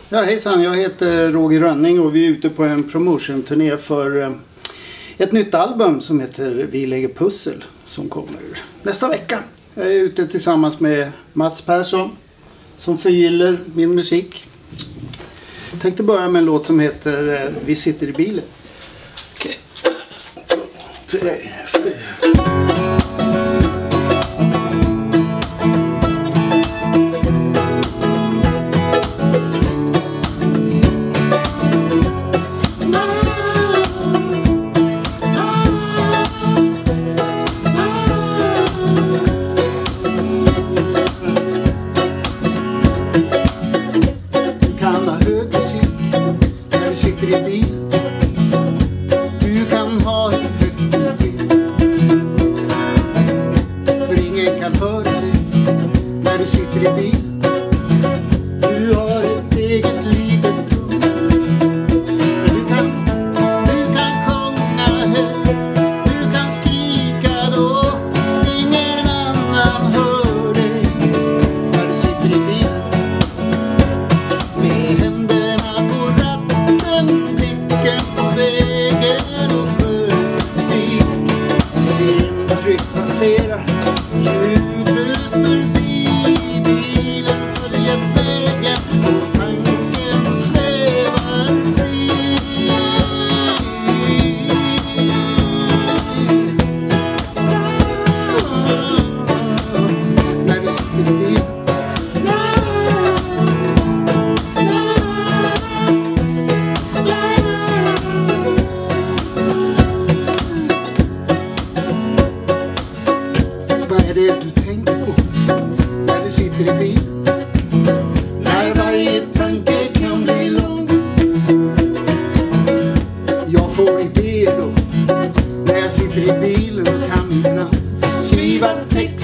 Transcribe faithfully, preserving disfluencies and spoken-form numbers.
Ja, hejsan, jag heter Roger Rönning och vi är ute på en promotion-turné för ett nytt album som heter Vi lägger pussel som kommer nästa vecka. Jag är ute tillsammans med Mats Persson som förgyller min musik. Jag tänkte börja med en låt som heter Vi sitter i bilen. Okej. Okay. Du kan ha ett högt profil, för ingen kan höra dig när du sitter i bil. Du har ett eget litet rum där du kan, du kan sjunga högt, du kan skrika då ingen annan hör dig när du sitter i bil. Med händerna på ratten, blicken på vägen och musik. Intryck passerar ljudlöst förbi. Bilen följer vägen och tanken svävar fri. När du sitter i bilen. Vad är det du tänker på när du sitter i bil? När varje tanke kan bli lång. Jag får idéer då när jag sitter i bilen och kan ibland skriva text